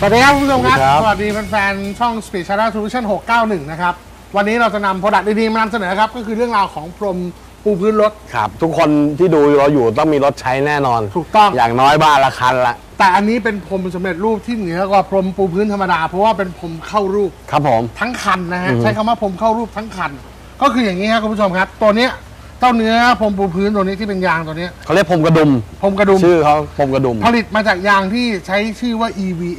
วัสดีครับคุณผู้ชมครับสวัสดีแฟนๆช่อง Speed Channel Solution 691นะครับวันนี้เราจะนำโปรดักต์ดีๆมานำเสนอครับก็คือเรื่องราวของพรมปูพื้นรถครับทุกคนที่ดูเราอยู่ต้องมีรถใช้แน่นอนถูกต้องอย่างน้อยบ้านละคันละแต่อันนี้เป็นพรมสำเร็จรูปที่เหนือกว่าพรมปูพื้นธรรมดาเพราะว่าเป็นพรมเข้ารูปครับผมทั้งคันนะฮะใช้คำว่าพรมเข้ารูปทั้งคันก็คืออย่างนี้ครับคุณผู้ชมครับตัวเนี้ยเจ้าเนื้อพรมปูพื้นตัวนี้ที่เป็นยางตัวนี้เขาเรียกพรมกระดุมชื่อเขาพรมกระดุมผลิตมาจากยางที่ใช้ชื่อว่า EVA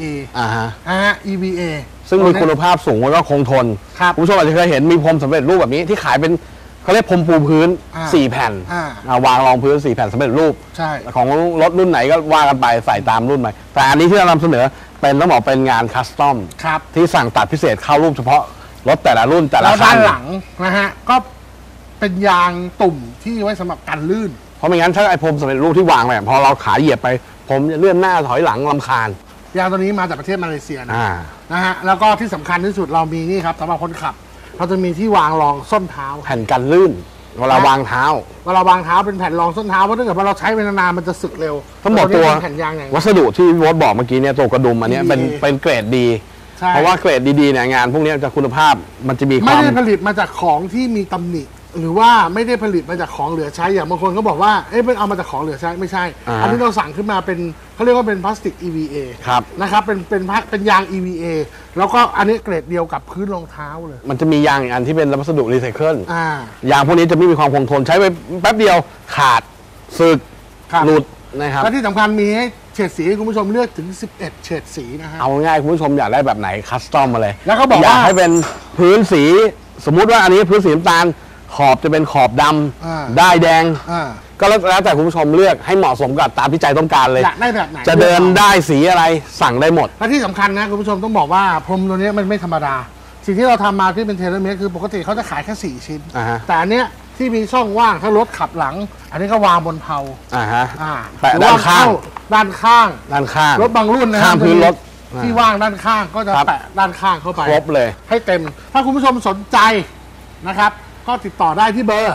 EVA ซึ่งมีคุณภาพสูงแล้วก็คงทนคุณผู้ชมอาจจะเคยเห็นมีพรมสำเร็จรูปแบบนี้ที่ขายเป็นเขาเรียกพรมปูพื้น4แผ่นวางรองพื้น4แผ่นสำเร็จรูปของรถรุ่นไหนก็ว่ากันไปใส่ตามรุ่นไปแต่อันนี้ที่เรานำเสนอเป็นต้องบอกเป็นงานคัสตอมที่สั่งตัดพิเศษเข้ารูปเฉพาะรถแต่ละรุ่นแต่ละคันแล้วด้านหลังนะฮะก็เป็นยางตุ่มที่ไว้สำหรับกันลื่นเพราะไม่งั้นถ้าไอ้พรมสำเร็จรูปที่วางไปพอเราขาเหยียบไปผมจะเลื่อนหน้าถอยหลังรำคาญยางตัวนี้มาจากประเทศมาเลเซียนะฮะแล้วก็ที่สำคัญที่สุดเรามีนี่ครับสำหรับคนขับเราจะมีที่วางรองส้นเท้าแผ่นกันลื่นเวลาวางเท้าเป็นแผ่นรองส้นเท้าเพราะถ้าเกิดว่าเราใช้ไปนานๆมันจะสึกเร็วทั้งหมดตัววัสดุที่วอดบอกเมื่อกี้เนี่ยตัวกระดุมอันนี้เป็นเกรดดีเพราะว่าเกรดดีๆเนี่ยงานพวกนี้จะคุณภาพมันจะมีความไม่ได้ผลิตมาจากของที่มีตำหนิหรือว่าไม่ได้ผลิตมาจากของเหลือใช้อย่างบางคนก็บอกว่าเป็นเอามาจากของเหลือใช้ไม่ใช่อันนี้เราสั่งขึ้นมาเป็นเขาเรียกว่าเป็นพลาสติก EVA นะครับเป็นยาง EVA แล้วก็อันนี้เกรดเดียวกับพื้นรองเท้าเลยมันจะมียางอีกอันที่เป็นวัสดุรีไซเคิลยางพวกนี้จะไม่มีความคงทนใช้ไปแป๊บเดียวขาดสึกหลุดนะครับและที่สำคัญมีให้เฉดสีคุณผู้ชมเลือกถึง11เฉดสีนะฮะเอาง่ายคุณผู้ชมอยากได้แบบไหนคัสตอมมาเลยแล้วก็บอกว่าอยากให้เป็นพื้นสีสมมุติว่าอันนี้พื้นสีน้ำตาลขอบจะเป็นขอบดำได้แดงก็แล้วแต่คุณผู้ชมเลือกให้เหมาะสมกับตามที่ใจต้องการเลยอยากได้แบบไหนจะเดินได้สีอะไรสั่งได้หมดและที่สำคัญนะคุณผู้ชมต้องบอกว่าพรมตัวนี้มันไม่ธรรมดาสิ่งที่เราทำมาที่เป็นเทเลเมตรคือปกติเขาจะขายแค่4ชิ้นแต่อันเนี้ยที่มีช่องว่างถ้ารถขับหลังอันนี้ก็วางบนเพลาแปะด้านข้างรถบางรุ่นนะข้างพื้นรถที่ว่างด้านข้างก็จะแปะด้านข้างเข้าไปครบเลยให้เต็มถ้าคุณผู้ชมสนใจนะครับก็ติดต่อได้ที่เบอร์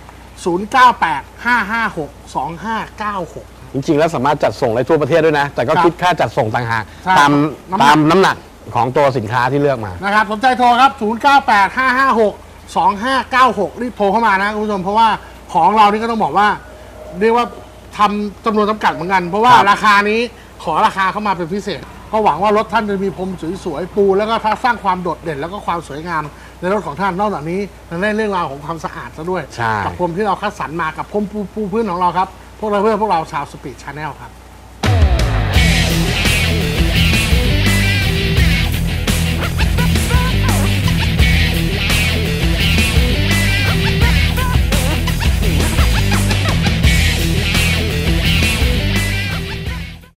0985562596 จริงๆแล้วสามารถจัดส่งได้ทั่วประเทศด้วยนะแต่ก็คิดค่าจัดส่งต่างหากตามน้ำหนักของตัวสินค้าที่เลือกมานะครับสนใจโทรครับ 0985562596 รีบโทรเข้ามานะคุณผู้ชมเพราะว่าของเรานี่ก็ต้องบอกว่าเรียกว่าทำจำนวนจำกัดเหมือนกันเพราะว่าราคานี้ขอราคาเข้ามาเป็นพิเศษก็หวังว่ารถท่านจะมีพรมสวยๆปูแล้วก็สร้างความโดดเด่นแล้วก็ความสวยงามในรถของท่านนอกจากนี้ยังได้เรื่องราวของความสะอาดซะด้วยกับพรมที่เราคัดสรรมากับพรมปูพื้นของเราครับพวกเราชาวสปีดชาแนลครับ